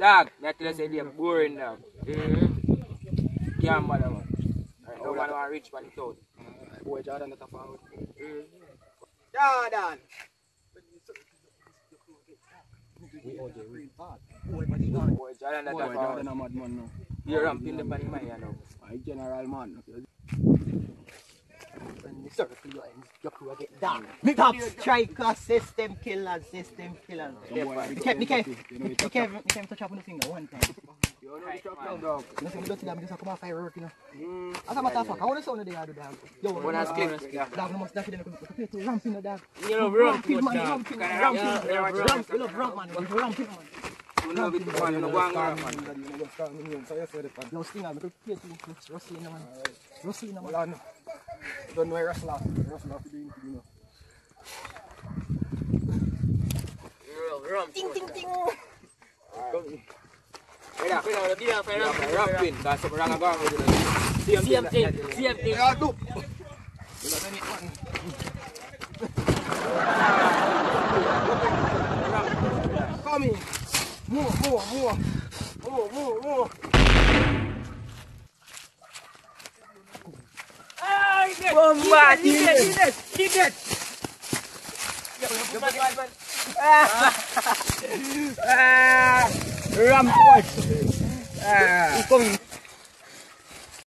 Dog, that tell us they're boring dog. Can't bother man. No man want rich man in town. Boy Jordan that a forward. Jordan! Boy Jordan that a Boy forward. Jordan a mad man now. You're ramping the pan man now. I general man. Big up striker, system killer. Me can't touch up on the finger one time. You know the trap now, dog. You see me don't see that, me just come off fire work, you know. As a matter of fact, I want to sound of the yard, dog. Yo, One has clips. dog, we must dash it in the ramping, dog. You know, ramping man. Ramping, man. You love it man, you know, go and grab man. Yo, Stinger, I could play to Rossi, man. Rossi, man. Don't know where Russell doing, you know. Ting, ting, ting. Ramping, that's what we're going to do. Same thing. Yeah, look. Come in. More. Bomba, keep it. Ram push. He's coming.